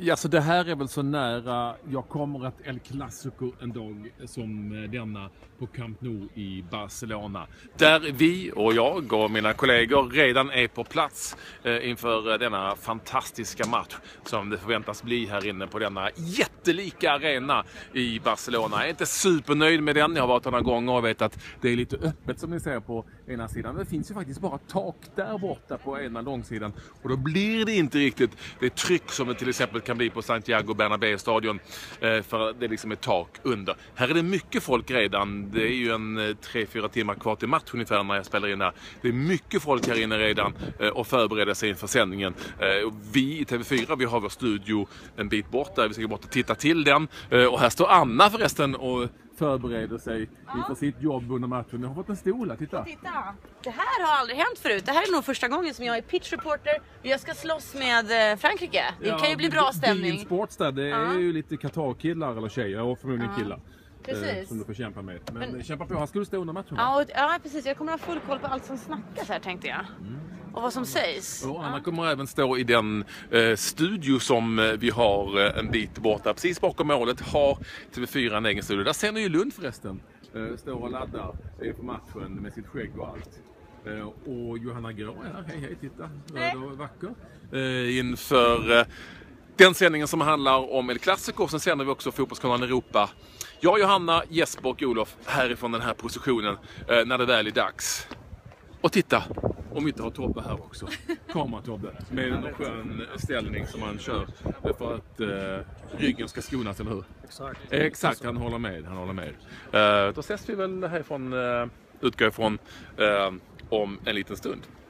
Ja, så det här är väl så nära jag kommer att El Clasico en dag som denna på Camp Nou i Barcelona. Där vi och jag och mina kollegor redan är på plats inför denna fantastiska match som det förväntas bli här inne på denna jättelika arena i Barcelona. Jag är inte supernöjd med den. Jag har varit några gånger och vet att det är lite öppet som ni ser på ena sidan. Det finns ju faktiskt bara tak där borta på ena långsidan och då blir det inte riktigt det tryck som det till exempel kan bli på Santiago Bernabéu-stadion för det liksom är tak under. Här är det mycket folk redan. Det är ju en 3-4 timmar kvar till match ungefär när jag spelar in här. Det är mycket folk här inne redan och förbereder sig inför sändningen. Vi i TV4, vi har vår studio en bit bort där. Vi ska gå bort och titta till den. Och här står Anna förresten och förbereder sig inför sitt jobb under matchen. Jag har fått en stol här, titta. Det här har aldrig hänt förut. Det här är nog första gången som jag är pitchreporter. Jag ska slåss med Frankrike. Det kan ju bli bra stämning. Sports där, det är ju lite Qatar-killar eller tjejer och förmodligen killar. Precis. Som du får kämpa med. Men kämpa på, han skulle stå under matchen. Ja, precis. Jag kommer ha full koll på allt som snackas här, tänkte jag. Och vad som sägs. Och Anna kommer även stå i den studio som vi har en bit borta. Precis bakom målet har TV4 en egen studio. Där ser ni ju Lund förresten. Står och laddar inför matchen med sitt skägg och allt. Och Johanna Grå är här. Hej, titta. Röd och vacker. Inför den sändningen som handlar om El Clasico. Sen sänder vi också Fotbollskanalen Europa. Jag, Johanna, Jesper och Olof härifrån den här positionen när det väl är dags. Och titta, om vi inte har Tobbe här också. Kameratobbe med en skön ställning som han kör för att ryggen ska skonas, eller hur? Exakt, han håller med. Då ses vi väl härifrån, utgår ifrån, om en liten stund.